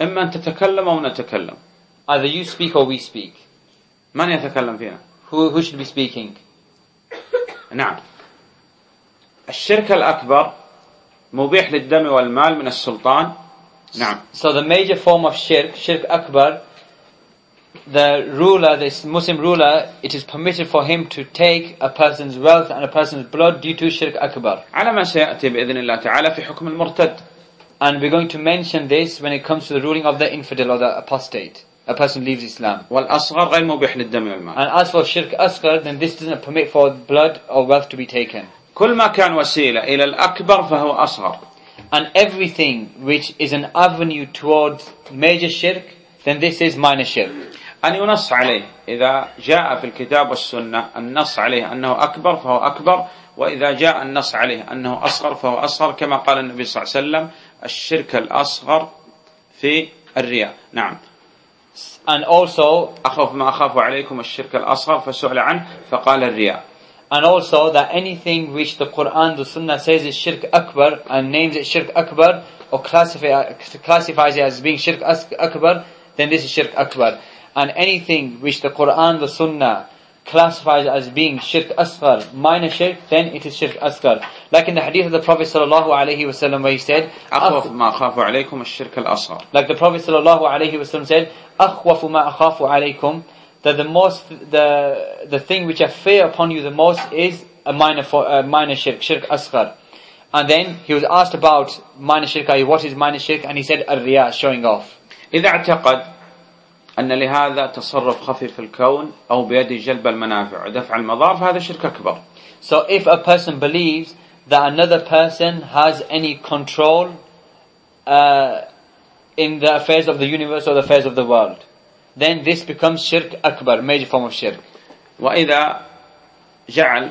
إما أن تتكلم أو نتكلم. Either you speak or we speak. من يتكلم فينا؟ Who should be speaking? نعم. الشرك الأكبر مبيح للدم والمال من السلطان. نعم. So the major form of shirk akbar, the ruler, the Muslim ruler, it is permitted for him to take a person's wealth and a person's blood due to shirk akbar. على ما سيأتي بإذن الله تعالى في حكم المرتد. And we're going to mention this when it comes to the ruling of the infidel or the apostate. A person leaves Islam. والأصغر غير مبيح للدم والمال. And as for shirk asghar, then this doesn't permit for blood or wealth to be taken. كل ما كان وسيلة إلى الأكبر فهو أصغر. And everything which is an avenue towards major shirk, then this is minor shirk. أن ينص عليه إذا جاء في الكتاب والسنة النص عليه أنه أكبر فهو أكبر، وإذا جاء النص عليه أنه أصغر فهو أصغر، كما قال النبي صلى الله عليه وسلم الشرك الأصغر في الرياء. نعم. And also, أخاف ما أخاف عليكم الشرك الأصغر فسئل عنه فقال الرياء. And also that anything which the Quran, the Sunnah says is shirk akbar and names it shirk akbar or classifies it as being shirk akbar, then this is shirk akbar. And anything which the Quran, the Sunnah classifies as being shirk asghar, minor shirk, then it is shirk asghar. Like in the hadith of the Prophet sallallahu alaihi wasallam where he said, أخاف ما أخاف عليكم الشرك الأصغر. Like the Prophet sallallahu alaihi wasallam said, أخوف ما أخاف عليكم, that the thing which I fear upon you the most is a minor shirk asghar. And then he was asked about minor shirk, what is minor shirk? And he said, الرياء, showing off. إذا اعتقد أن لهذا تصرف خفي في الكون أو بيد جلب المنافع ودفع المضار فهذا شرك أكبر. So if a person believes that another person has any control in the affairs of the universe or the affairs of the world, then this becomes shirk akbar, major form of shirk. وإذا جعل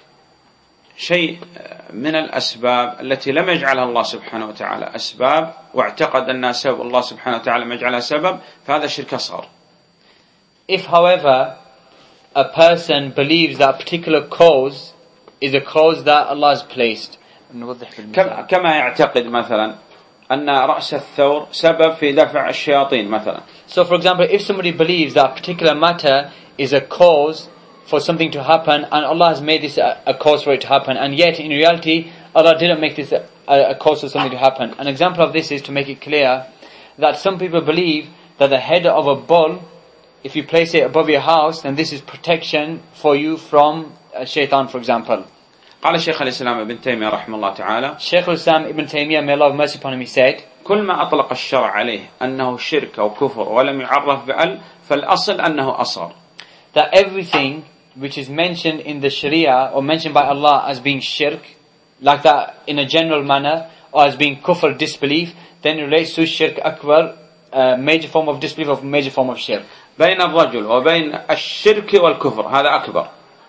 شيء من الأسباب التي لم يجعلها الله سبحانه وتعالى أسباب واعتقد أنها سبب الله سبحانه وتعالى لم يجعلها سبب فهذا شرك أصغر. If however a person believes that a particular cause is a cause that Allah has placed, كما يعتقد مثلا أن رأس الثور سبب في دفع الشياطين مثلا. So for example, if somebody believes that a particular matter is a cause for something to happen and Allah has made this a cause for it to happen, and yet in reality Allah didn't make this a cause for something to happen. An example of this is to make it clear that some people believe that the head of a bull, if you place it above your house, then this is protection for you from shaitan, for example. قال شيخ الإسلام ابن تيمية رحمه الله تعالى Shaykh al-Islam Ibn Taymiyyah, may Allah have mercy upon him, he said, كل ما أطلق الشرع عليه أنه شرك أو كفر ولم يعرف بأل فالأصل أنه أصغر. That everything which is mentioned in the Sharia or mentioned by Allah as being shirk, like that in a general manner, or as being kufr, disbelief, then it relates to shirk akbar, major form of disbelief or major form of shirk. بين الرجل وبين الشرك والكفر هذا أكبر،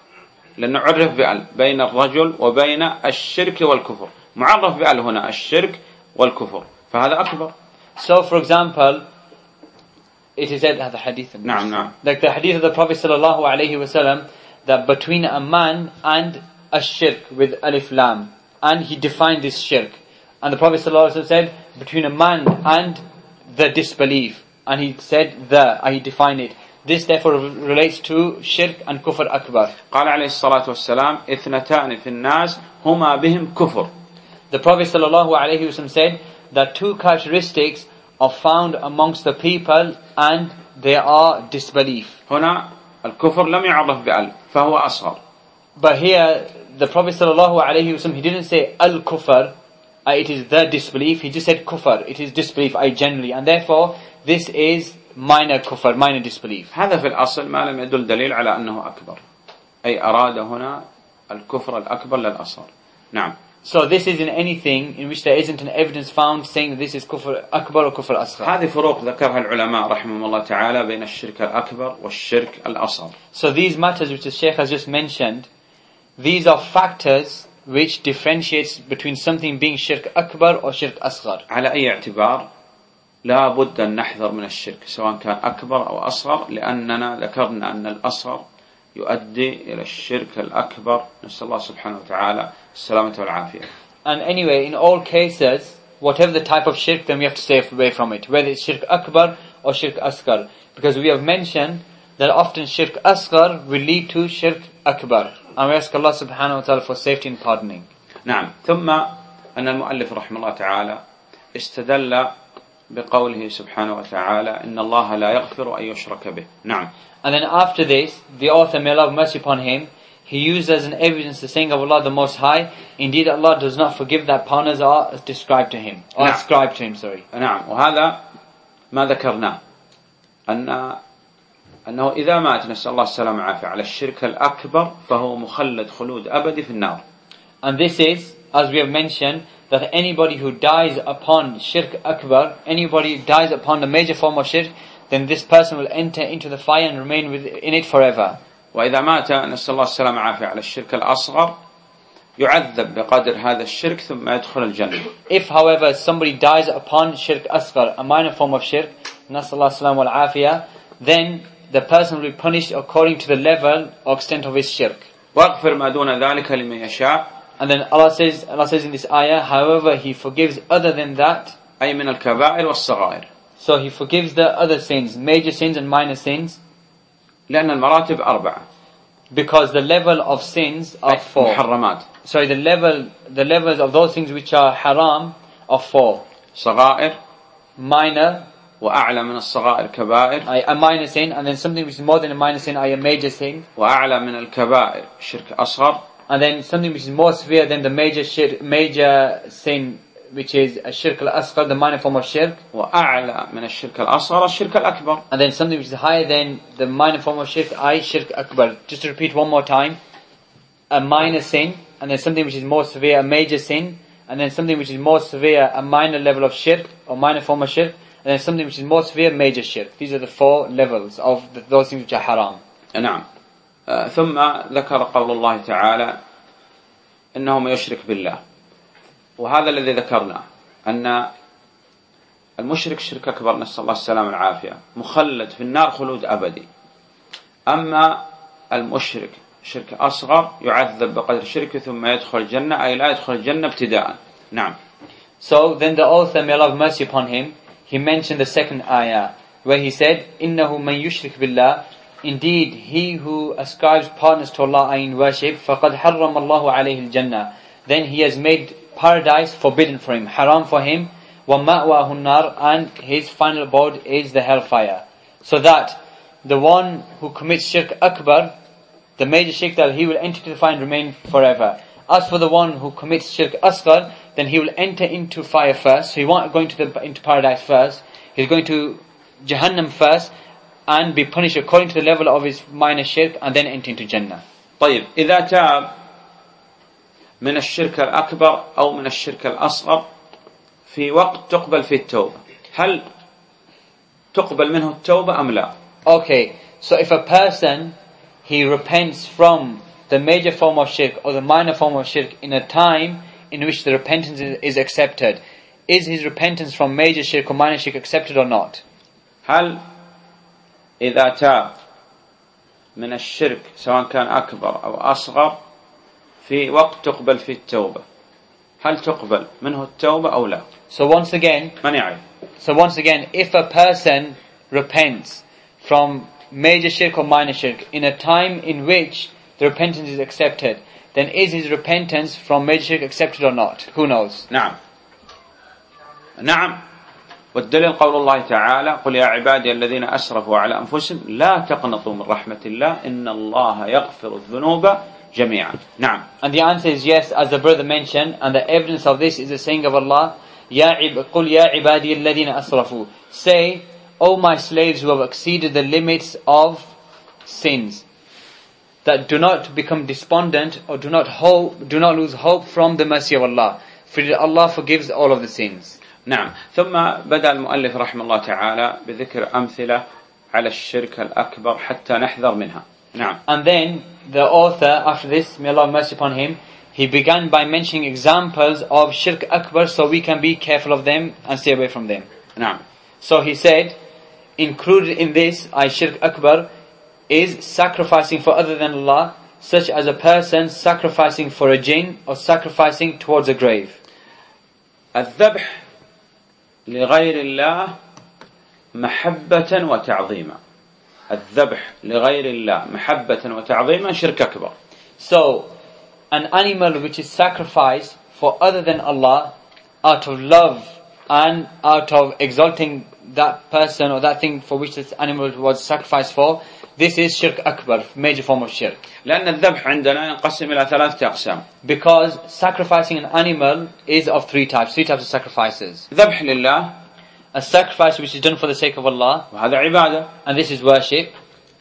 لأنه عرف بأل بين الرجل وبين الشرك والكفر، معرف بأل هنا الشرك والكفر فهذا أكبر. So for example, it is said the hadith, نعم. like the hadith of the Prophet sallallahu alaihi wasallam, that between a man and a shirk with alif lam, and he defined this shirk, and the Prophet sallallahu alaihi wasallam said between a man and the disbelief, and he said he defined it. This therefore relates to shirk and kufr akbar. قال عليه الصلاة والسلام اثنتان في الناس هما بهم كفر. The Prophet sallallahu alaihi wasallam said that two characteristics are found amongst the people and they are disbelief. هنا الكفر لم يعرف بأل فهو أصغر. But here the Prophet sallallahu alaihi wasallam, he didn't say al-kufr, it is the disbelief, he just said kufr, it is disbelief, generally, and therefore this is minor kufr, minor disbelief. هذا في الأصل ما لم يدل دليل على أنه أكبر، أي أراد هنا الكفر الأكبر للأصغر. نعم. So this is in anything in which there isn't an evidence found saying that this is kufr akbar or kufr asghar. هذه فروق ذكرها العلماء رحمهم الله تعالى بين الشرك الأكبر والشرك الأصغر. So these matters which the Shaykh has just mentioned, these are factors which differentiates between something being shirk akbar or shirk asghar. على أي اعتبار لا بد أن نحذر من الشرك سواء كان أكبر أو أصغر، لأننا ذكرنا أن الأصغر يؤدي إلى الشرك الأكبر، نسأل الله سبحانه وتعالى السلامة والعافية. And anyway, in all cases, whatever the type of shirk, then we have to stay away from it, whether it's shirk akbar or shirk asghar, because we have mentioned that often shirk asghar will lead to shirk akbar, and we ask Allah subhanahu wa ta'ala for safety and pardoning. نعم. ثم أن المؤلف رحمه الله تعالى استدل بقوله سبحانه وتعالى إن الله لا يغفر أن يشرك به. نعم. And then after this, the author, may Allah have mercy upon him, he used as an evidence the saying of Allah the Most High, indeed Allah does not forgive that partners are described to him, or نعم. ascribed to him, sorry. نعم. وهذا ما ذكرناه أنه إذا مات نسأل الله السلامة والعافية على الشرك الأكبر فهو مخلد خلود أبدي في النار. And this is, as we have mentioned, that anybody who dies upon shirk akbar, anybody who dies upon the major form of shirk, then this person will enter into the fire and remain in it forever. وإذا مات نسأل الله السلامة والعافية على الشرك الأصغر يعذب بقدر هذا الشرك ثم يدخل الجنة. If, however, somebody dies upon shirk asghar, a minor form of shirk, نسأل الله السلامة والعافية, then the person will be punished according to the level or extent of his shirk. وأغفر ما دون ذلك لمن يشاء. And then Allah says in this ayah, however, He forgives other than that. أي من الكبائر والصغائر. So He forgives the other sins, major sins and minor sins. لأن المراتب أربعة. Because the level of sins are four. محرمات. Sorry, the levels of those things which are haram are four. صغائر. Minor. وأعلى من الصغائر كبائر. A minor sin, and then something which is more than a minor sin, a major sin. وأعلى من الكبائر شرك أصغر. And then something which is more severe than the major sin, which is a shirk al-asghar, the minor form of shirk. وأعلى من الشرك الأصغر الشرك الأكبر. And then something which is higher than the minor form of shirk, shirk akbar. Just to repeat one more time, a minor sin, and then something which is more severe, a major sin, and then something which is more severe, a minor level of shirk, or minor form of shirk, and then something which is more severe, major shirk. These are the four levels of those things which are haram. نعم. ثم ذكر قول الله تعالى إنه من يشرك بالله، وهذا الذي ذكرناه أن المشرك شرك أكبر نسأل الله السلامة والعافية مخلد في النار خلود أبدي. أما المشرك شرك أصغر يعذب بقدر شركه ثم يدخل الجنة، أي لا يدخل الجنة ابتداء. نعم. So then the author, may Allah have mercy upon him, he mentioned the second ayah where he said, إنه من يشرك بالله, indeed he who ascribes partners to Allah in worship, فقد حرم الله عليه الجنة, then he has made paradise forbidden for him, haram for him, ومأواه النار, and his final abode is the hellfire. So that the one who commits shirk akbar, the major shirk, that he will enter into the fire and remain forever. As for the one who commits shirk asghar, then he will enter into fire first. So he won't go into paradise first. He's going to Jahannam first and be punished according to the level of his minor shirk, and then enter into Jannah. طيب إذا تاب من الشرك الأكبر أو من الشرك الأصغر في وقت تقبل فيه التوبة، هل تقبل منه التوبة أم لا؟ Okay, so if a person, he repents from the major form of shirk or the minor form of shirk in a time in which the repentance is accepted, is his repentance from major shirk or minor shirk accepted or not? هل إذا تاب من الشرك سواء كان أكبر أو أصغر في وقت تقبل فيه التوبة، هل تقبل منه التوبة أو لا؟ So once again, if a person repents from major shirk or minor shirk in a time in which the repentance is accepted, then is his repentance from major shirk accepted or not? Who knows? نعم. والدليل قول الله تعالى قل يا عبادي الذين أسرفوا على أنفسهم لا تقنطوا من رحمة الله إن الله يغفر الذنوب جميعا. نعم. And the answer is yes, as the brother mentioned, and the evidence of this is the saying of Allah, قل يا عبادي الذين أسرفوا, say, O my slaves who have exceeded the limits of sins, that do not become despondent or do not lose hope from the mercy of Allah, for Allah forgives all of the sins. نعم. ثم بدأ المؤلف رحمه الله تعالى بذكر أمثلة على الشرك الأكبر حتى نحذر منها. نعم. And then the author, after this, may Allah have mercy upon him, he began by mentioning examples of shirk akbar so we can be careful of them and stay away from them. نعم. So he said, included in this, shirk akbar, is sacrificing for other than Allah, such as a person sacrificing for a jinn or sacrificing towards a grave. الذبح لغير الله محبة وتعظيما. الذبح لغير الله محبة وتعظيما شرك أكبر. So, an animal which is sacrificed for other than Allah, out of love and out of exalting that person or that thing for which this animal was sacrificed for, this is shirk akbar, major form of shirk. لأن الذبح عندنا ينقسم إلى 3 أقسام. Because sacrificing an animal is of three types of sacrifices. ذبح لله, A sacrifice which is done for the sake of Allah, وهذا عبادة. and this is worship,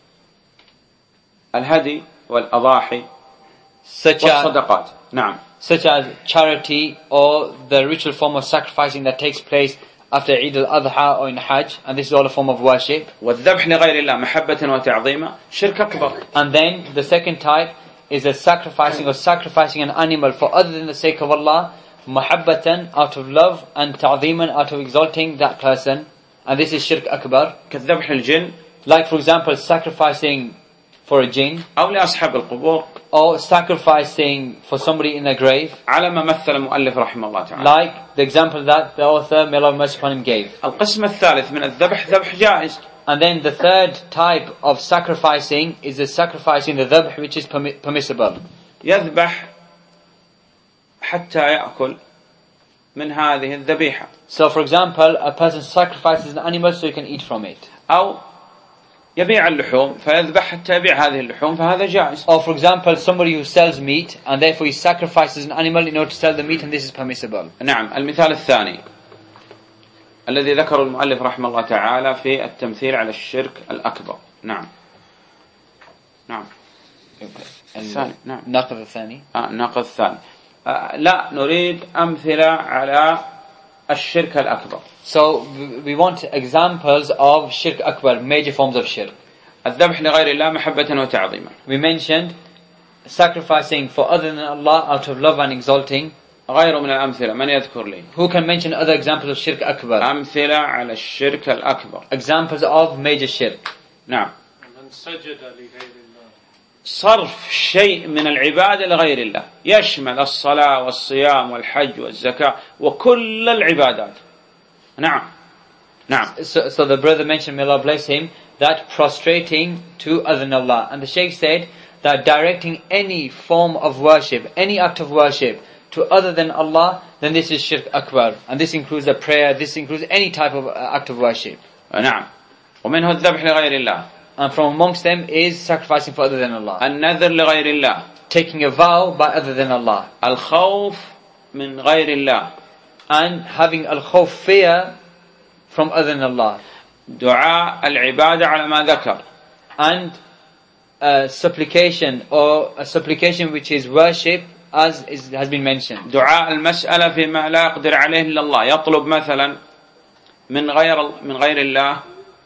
الهدي والأضاحي such والصدقات. نعم. as charity or the ritual form of sacrificing that takes place after Eid al-Adha or in Hajj, and this is all a form of worship. والذبح لغير الله محبة وتعظيما شرك أكبر. And then the second type is a sacrificing an animal for other than the sake of Allah, mahabbatan, out of love, and ta'ziman, out of exalting that person, and this is shirk akbar. كالذبح الجن, Like for example sacrificing for a jinn, أو لأصحاب القبور, or sacrificing for somebody in the grave, على ما مثل المؤلف رحمه الله تعالى. like the example that the author, may Allah have mercy upon him, gave. القسم الثالث من الذبح ذبح جائز. And then the third type of sacrificing is the sacrificing the dhabh, which is permissible. يذبح حتى يأكل من هذه الذبيحة. So for example, a person sacrifices an animal so he can eat from it. أو يبيع اللحوم فيذبح حتى يبيع هذه اللحوم فهذا جائز. Or for example, somebody who sells meat and therefore he sacrifices an animal in order to sell the meat, and this is permissible. نعم. المثال الثاني الذي ذكره المؤلف رحمه الله تعالى في التمثيل على الشرك الأكبر. نعم. نعم. الثاني. نعم. الناقض الثاني. الناقض الثاني. لا نريد أمثلة على الشرك الأكبر. So we want examples of shirk akbar, major forms of shirk. الذبح لغير الله محبة وتعظيما. We mentioned sacrificing for other than Allah out of love and exalting. غير من الأمثلة من يذكر لي؟ Who can mention other examples of shirk akbar? أمثلة على الشرك الأكبر. Examples of major shirk. نعم. من سجد لغير الله. صرف شيء من العبادة لغير الله يشمل الصلاة والصيام والحج والزكاة وكل العبادات. نعم. نعم. So the brother mentioned, may Allah bless him, that prostrating to other than Allah. And the Shaykh said that directing any form of worship, any act of worship to other than Allah, then this is shirk akbar. And this includes a prayer, this includes any type of act of worship. نعم. ومنه الذبح لغير الله. And from amongst them is sacrificing for other than Allah. النذر لغير الله. Taking a vow by other than Allah. الخوف من غير الله. And having al-khawf, fear from other than Allah. دعاء العبادة على ما ذكر. And supplication, or a supplication which is worship, as has been mentioned. دعاء المسألة فيما لا يقدر عليه إلا الله. يطلب مثلا من غير الله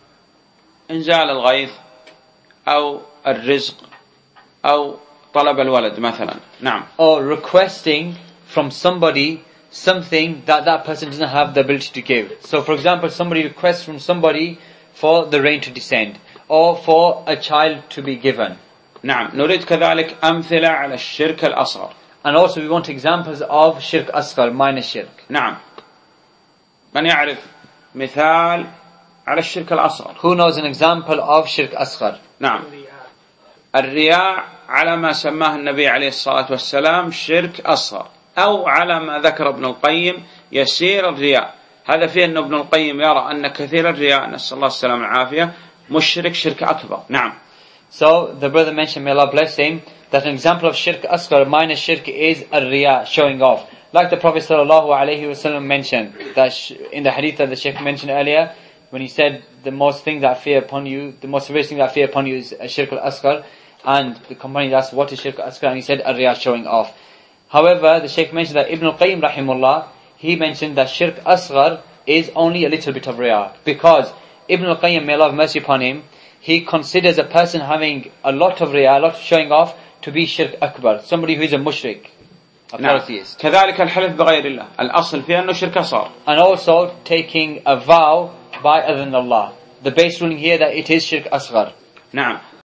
إنزال الغيث أو الرزق أو طلب الولد مثلا. نعم. Or requesting from somebody something that that person doesn't have the ability to give. So for example, somebody requests from somebody for the rain to descend, or for a child to be given. نعم. نريد كذلك أمثلة على الشرك الأصغر. And also we want examples of shirk asghar, minor shirk. نعم. من يعرف مثال على الشرك الأصغر؟ Who knows an example of shirk asghar? نعم. الرياء على ما سماه النبي عليه الصلاة والسلام شرك أصغر، أو على ما ذكر ابن القيم يسير الرياء. هذا فيه أن ابن القيم يرى أن كثير الرياء، نسأل الله السلامة والعافية، مشرك شرك أكبر. نعم. So the brother mentioned, may Allah bless him, that an example of shirk asghar, minor shirk, is a-riya, showing off. Like the Prophet ﷺ mentioned, that in the hadith that the Shaykh mentioned earlier, when he said the most thing that I fear upon you, the most serious thing that I fear upon you is a shirk al-asghar, and the companion asked, what is shirk al-asghar? And he said, a-riya, showing off. However, the Shaykh mentioned that Ibn al-Qayyim rahimullah, he mentioned that shirk asghar is only a little bit of riya, because Ibn al-Qayyim, may Allah have mercy upon him, he considers a person having a lot of riya, a lot of showing off, to be shirk akbar, somebody who is a mushrik, a polytheist. كذلك الحلف بغير الله الأصل فيه أنه شرك أصغر. And also taking a vow by other than Allah. The base ruling here that it is shirk asghar. نعم.